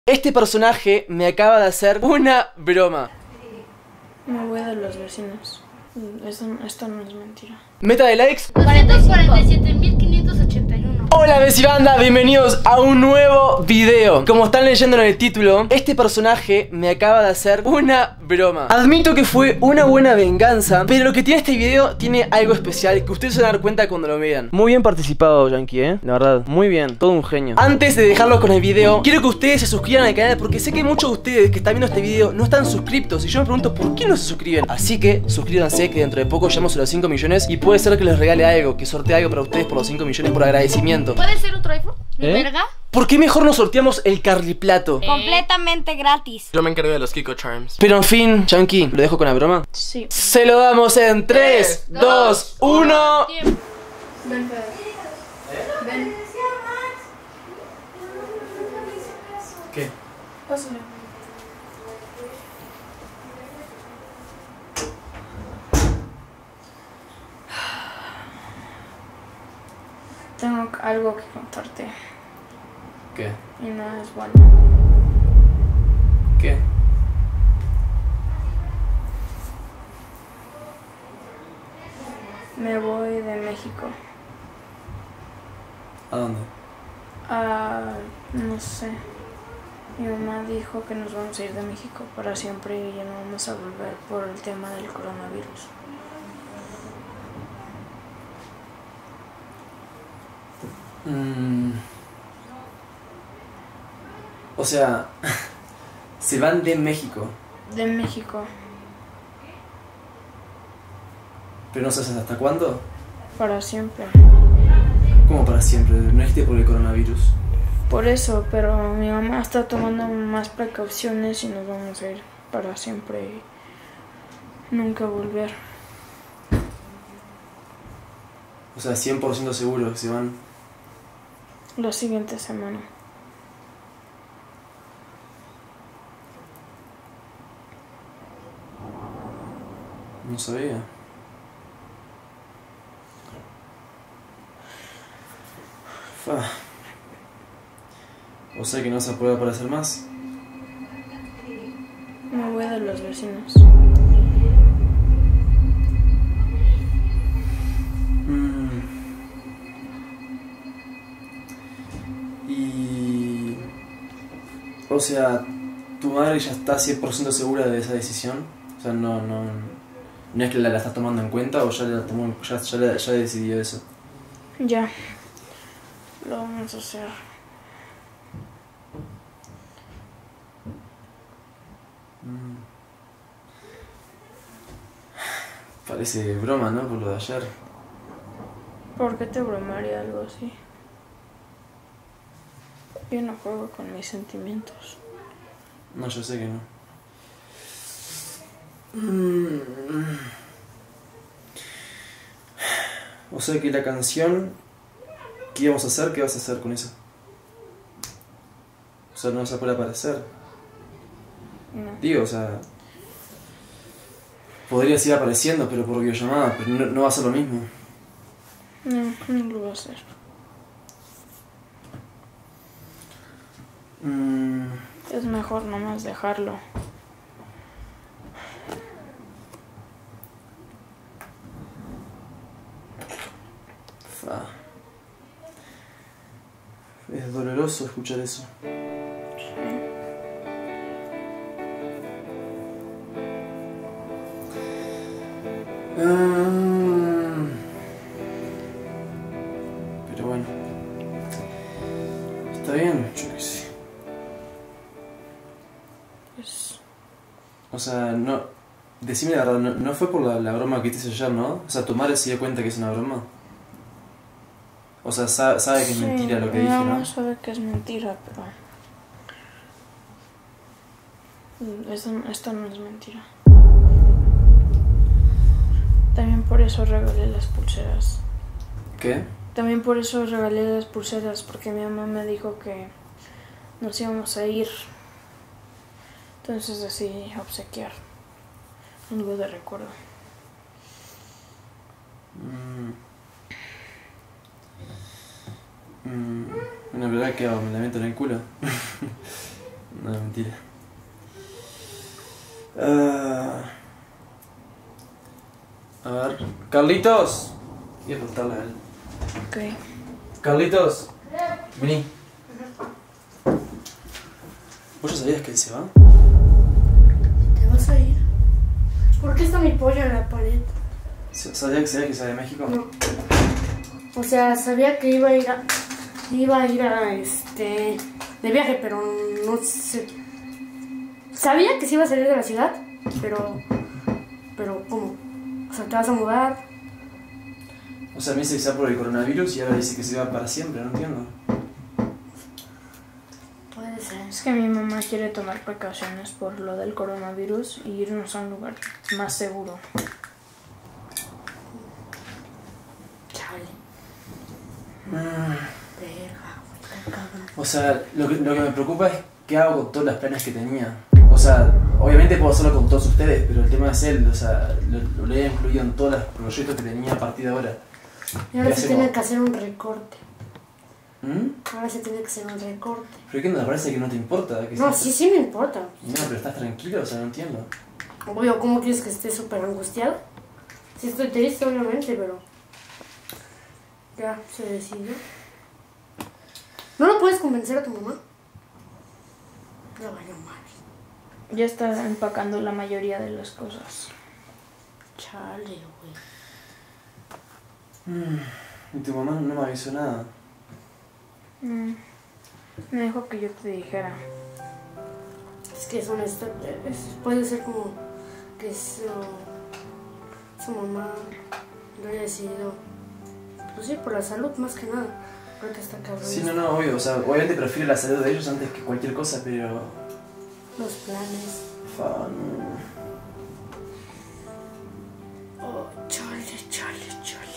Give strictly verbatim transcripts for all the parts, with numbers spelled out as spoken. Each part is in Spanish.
Este personaje me acaba de hacer una broma. Me voy de los vecinos. Esto, esto no es mentira. Meta de likes doscientos cuarenta y siete mil quinientos ochenta y uno. Hola Vecibanda, bienvenidos a un nuevo video. Como están leyendo en el título, este personaje me acaba de hacer una broma. Admito que fue una buena venganza, pero lo que tiene este video tiene algo especial que ustedes se van a dar cuenta cuando lo vean. Muy bien participado, Yankee, eh, la verdad, muy bien, todo un genio. Antes de dejarlos con el video, quiero que ustedes se suscriban al canal, porque sé que muchos de ustedes que están viendo este video no están suscriptos, y yo me pregunto por qué no se suscriben. Así que suscríbanse, que dentro de poco llegamos a los cinco millones y puede ser que les regale algo, que sortee algo para ustedes por los cinco millones por agradecimiento. ¿Puede ser otro iPhone? ¿Mi ¿Eh? verga? ¿Por qué mejor nos sorteamos el Carliplato? Eh. Completamente gratis. Yo me encargo de los Kiko Charms. Pero en fin, Chunky, ¿lo dejo con la broma? Sí. Se lo damos en tres, dos, uno. Tiempo. Ven, Pedro. Ven. ¿Qué? Pásale. Tengo algo que contarte ¿Qué? y no es bueno. ¿Qué? Me voy de México. ¿A dónde? Ah, no sé. Mi mamá dijo que nos vamos a ir de México para siempre y ya no vamos a volver por el tema del coronavirus. Mm. O sea, se van de México, De México, pero no sabes hasta cuándo. para siempre. ¿Cómo para siempre? No existe por el coronavirus. Por eso, pero mi mamá está tomando más precauciones y nos vamos a ir para siempre y nunca volver. O sea, cien por ciento seguro que se van. La siguiente semana. No sabía. Fa. O sea que no se puede aparecer más. Me voy de los vecinos. Mm. Y... O sea, ¿tu madre ya está cien por ciento segura de esa decisión? O sea, no, no... ¿No es que la, la estás tomando en cuenta o ya, la tomó, ya, ya, la- ya decidió eso? Ya. Lo vamos a hacer. Mm. Parece broma, ¿no? Por lo de ayer. ¿Por qué te bromaría algo así? Yo no juego con mis sentimientos. No, yo sé que no. Mm. O sea que la canción que íbamos a hacer, ¿qué vas a hacer con eso? O sea, no se puede aparecer. No. Digo, o sea... Podría seguir apareciendo, pero por videollamada, pero no, no va a ser lo mismo. No, no lo voy a hacer. Mm. Es mejor nomás dejarlo. Fa. Es doloroso escuchar eso. Ah. Pero bueno. Está bien, yo qué sé. Pues, O sea, no... Decime la verdad, no, no fue por la, la broma que te hice ayer, ¿no? O sea, tu madre se dio cuenta que es una broma. O sea, sabe, sabe que es sí, mentira lo que mi dije, mamá ¿no? sabe que es mentira, pero... Esto, esto no es mentira. También por eso regalé las pulseras. ¿Qué? También por eso regalé las pulseras, porque mi mamá me dijo que nos íbamos a ir. Entonces decidí obsequiar algo de recuerdo. Mm. Mm. Bueno, ¿verdad que hago? ¿Me la meto en el culo? No, mentira. Uh, a ver. Carlitos. Voy a preguntarle a él. Ok. Carlitos. Vení. ¿Vos ya sabías que él se va? ¿Te vas a ir? ¿Por qué está mi pollo en la pared? ¿Sabías que se va que se va de México? No. O sea, sabía que iba a ir a... Iba a ir a este... de viaje, pero no sé... Sabía que se iba a salir de la ciudad, pero... Pero, ¿cómo? O sea, ¿te vas a mudar? O sea, me dice que se va por el coronavirus y ahora dice que se va para siempre, no entiendo. Puede ser. Es que mi mamá quiere tomar precauciones por lo del coronavirus y irnos a un lugar más seguro. Chale. Mm. Verga, güey, qué cabrón. O sea, lo que, lo que me preocupa es qué hago con todos los planes que tenía. O sea, obviamente puedo hacerlo con todos ustedes, pero el tema es él, o sea, lo, lo he incluido en todos los proyectos que tenía a partir de ahora. Y ahora ¿Qué se hacemos? tiene que hacer un recorte. ¿Mm? Ahora se tiene que hacer un recorte. ¿Pero qué no te parece que no te importa? Que No, seas- sí, sí me importa. No, pero estás tranquilo, o sea, no entiendo. Obvio, ¿cómo quieres que esté súper angustiado? Sí estoy triste, obviamente, pero... Ya, se decidió. ¿No lo puedes convencer a tu mamá? No vaya mal. Ya está empacando la mayoría de las cosas. Chale, güey. Mm, y tu mamá no me avisó nada. Mm. Me dijo que yo te dijera. Es que es una historia... Puede ser como que su, su mamá lo haya decidido... Pues sí, por la salud más que nada. Creo que está cabrón. Sí, no, no, obvio, o sea, obviamente prefiero la salud de ellos antes que cualquier cosa, pero... Los planes. Fa, no. Oh, chale, chale, chale.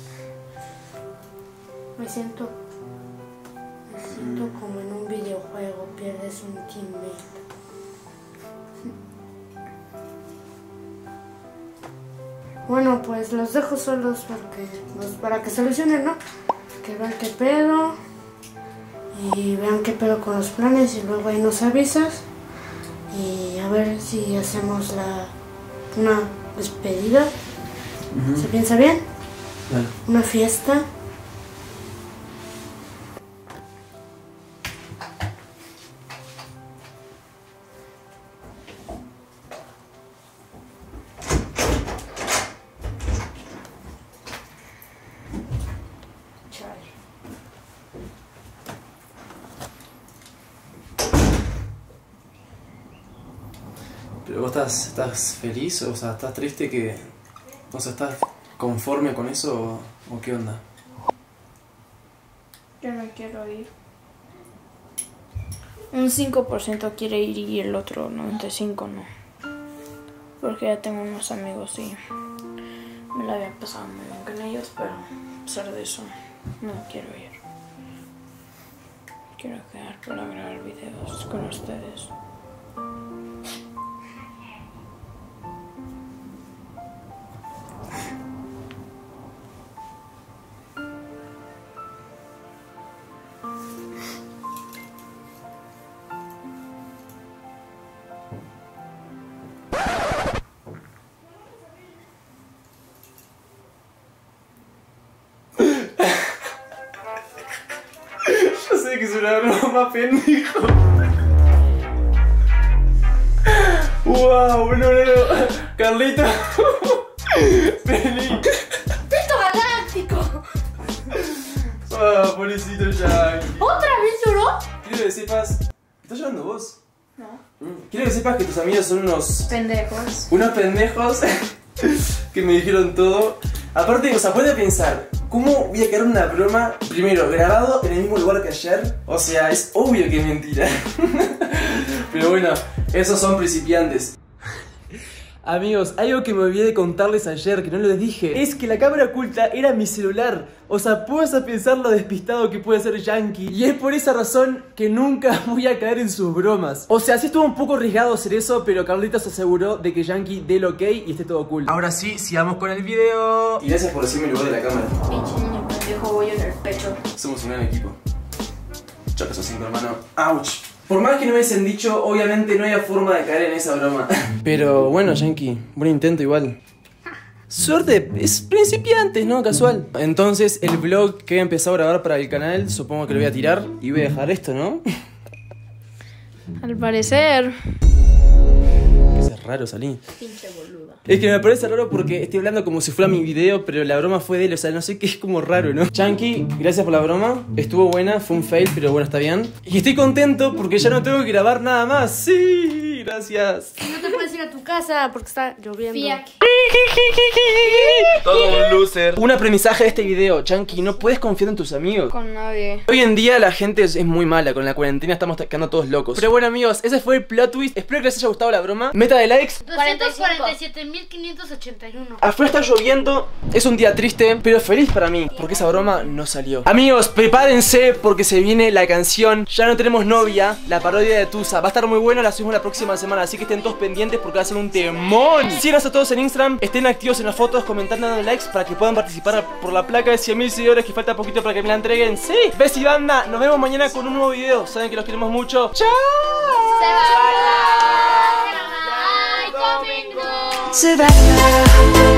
Me siento... Me siento Mm. como en un videojuego, pierdes un teammate. Bueno, pues los dejo solos porque... Pues para que solucionen, ¿no? Que vean qué pedo. Y vean qué pedo con los planes y luego ahí nos avisas. Y a ver si hacemos la... Una despedida. Ujú. ¿Se piensa bien? Dale. Una fiesta. Chale. Pero vos estás, estás feliz, o sea, estás triste que... O sea, ¿estás conforme con eso o, o qué onda? Yo no quiero ir. Un cinco por ciento quiere ir y el otro noventa y cinco por ciento no. Porque ya tengo unos amigos y me la había pasado muy bien con ellos, pero a pesar de eso, no quiero ir. Quiero quedar para grabar videos con ustedes. Yo sé que es una broma, pendejo. Wow, no, no, no. Carlito. Vení. ¡Pito galáctico! Ah, pobrecito Jack. ¿Otra vez lloró? Quiero que sepas... ¿Estás llorando vos? No. Mm. Quiero que sepas que tus amigos son unos... Pendejos. Unos pendejos que me dijeron todo. Aparte, o sea, puede pensar, ¿cómo voy a quedar una broma, primero, grabado en el mismo lugar que ayer? O sea, es obvio que es mentira. Pero bueno, esos son principiantes. Amigos, algo que me olvidé de contarles ayer, que no les dije, es que la cámara oculta era mi celular. O sea, puedes pensar lo despistado que puede ser Yankee. Y es por esa razón que nunca voy a caer en sus bromas. O sea, sí estuvo un poco arriesgado hacer eso, pero Carlitos se aseguró de que Yankee dé el ok y esté todo cool. Ahora sí, sigamos con el video. Y gracias por decirme el lugar de la cámara. Pinche niño pendejo, voy en el pecho. Somos un gran equipo. Choca esos cinco, hermano. ¡Auch! Por más que no me hubiesen dicho, obviamente no había forma de caer en esa broma. Pero bueno, Yankee, buen intento igual. Suerte, es principiantes, ¿no? Casual. Entonces el vlog que he empezado a grabar para el canal, supongo que lo voy a tirar y voy a dejar esto, ¿no? Al parecer. Es raro salir. Pinche boluda. Es que me parece raro porque estoy hablando como si fuera mi video, pero la broma fue de él, o sea, no sé qué, es como raro, ¿no? Yankee, gracias por la broma, estuvo buena, fue un fail, pero bueno, está bien. Y estoy contento porque ya no tengo que grabar nada más, sí, gracias. No te puedes ir a tu casa porque está lloviendo. Fiac. Todo un loser. Un aprendizaje de este video, Yankee, no puedes confiar en tus amigos. Con nadie. Hoy en día la gente es, es muy mala, con la cuarentena estamos quedando todos locos. Pero bueno amigos, ese fue el plot twist, espero que les haya gustado la broma. Meta de likes doscientos cuarenta y siete mil quinientos ochenta y uno. Afuera está lloviendo, es un día triste, pero feliz para mí, porque esa broma no salió. Amigos, prepárense porque se viene la canción Ya no tenemos novia, la parodia de Tusa. Va a estar muy buena, la subimos la próxima semana, así que estén todos pendientes porque va a ser un temón. Síganos a todos en Instagram, estén activos en las fotos, comentando, dando likes para que puedan participar por la placa de cien mil seguidores que falta poquito para que me la entreguen. Sí, Besi banda, nos vemos mañana con un nuevo video. Saben que los queremos mucho. ¡Chao! Se va.